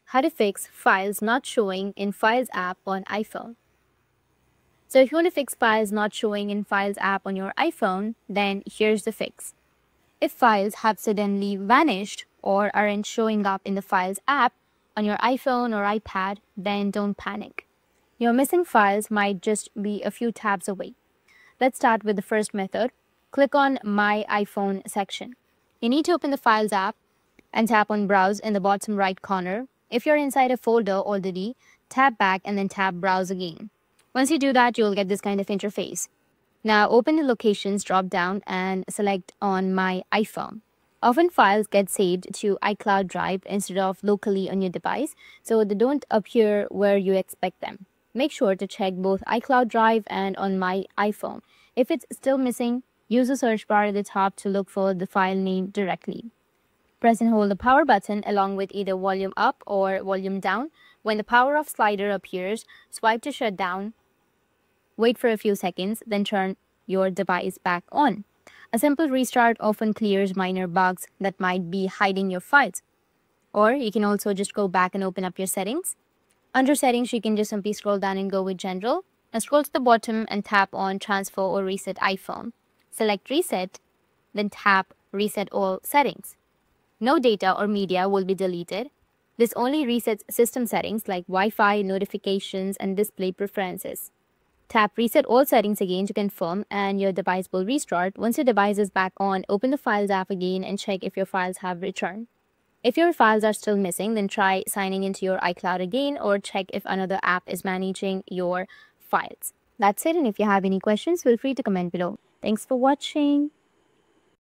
How to fix files not showing in Files app on iPhone. So if you want to fix files not showing in Files app on your iPhone, then here's the fix. If files have suddenly vanished or aren't showing up in the Files app on your iPhone or iPad, then don't panic. Your missing files might just be a few tabs away. Let's start with the first method. Click on My iPhone section. You need to open the Files app and tap on Browse in the bottom right corner. If you're inside a folder already, tap back and then tap Browse again. Once you do that, you'll get this kind of interface. Now open the Locations drop-down and select on My iPhone. Often files get saved to iCloud Drive instead of locally on your device, so they don't appear where you expect them. Make sure to check both iCloud Drive and on My iPhone. If it's still missing, use the search bar at the top to look for the file name directly. Press and hold the power button along with either volume up or volume down. When the power off slider appears, swipe to shut down. Wait for a few seconds, then turn your device back on. A simple restart often clears minor bugs that might be hiding your files. Or you can also just go back and open up your settings. Under settings, you can just simply scroll down and go with general. Now scroll to the bottom and tap on transfer or reset iPhone. Select reset, then tap reset all settings. No data or media will be deleted. This only resets system settings like Wi-Fi, notifications, and display preferences. Tap Reset All Settings again to confirm and your device will restart. Once your device is back on, open the Files app again and check if your files have returned. If your files are still missing, then try signing into your iCloud again or check if another app is managing your files. That's it, and if you have any questions, feel free to comment below. Thanks for watching.